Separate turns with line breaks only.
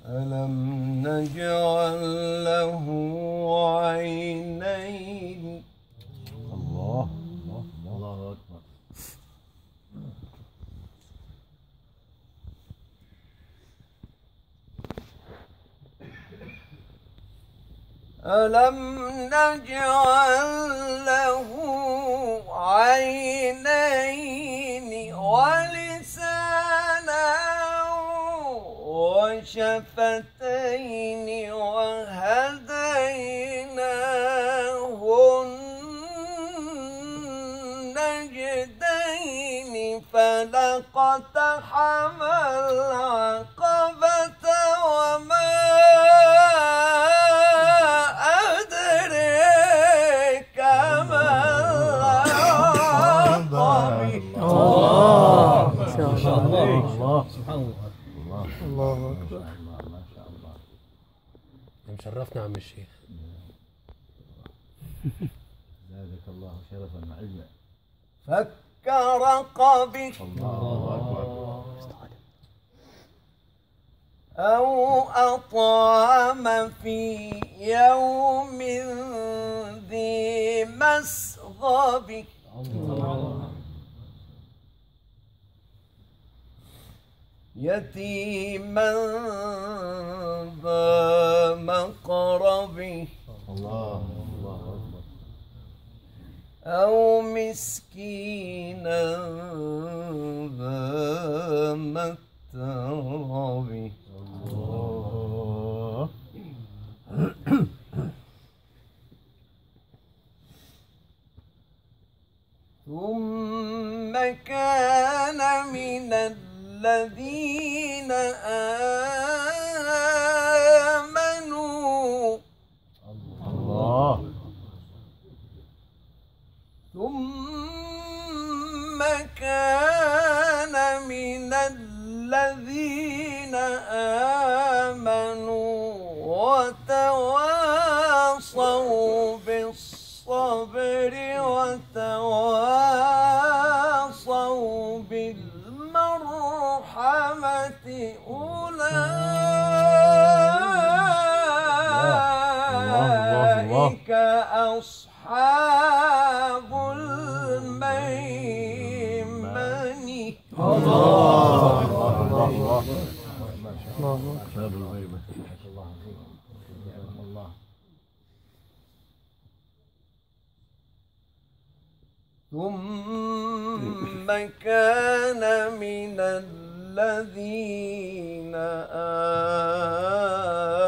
ألم نجعل له عينين.
الله الله الله أكبر.
ألم نجعل له عينين ولسانا وشفتين وهديناه النجدين فلاقتحم العقبة وما أدريك ما العقبة.
ما شاء الله. الله سبحان الله. الله أكبر. ما شاء الله.
مشرفنا عم الشيخ.
زادك الله شرفا وعلما.
فك رقبه.
الله أكبر.
أو أطعم في يوم ذي مسغبة يتيما ذا مقربة
الله أكبر.
أو مسكينا ذا متربة.
الله.
ثم كان من الذين آمنوا.
الله.
ثم كان من الذين آمنوا وتواصوا بالصبر وتواصوا بالمرحمة أولئك أصحاب الميمنة.
الله الله الله. أصحاب الغيبة. الله.
ثم كان من الذين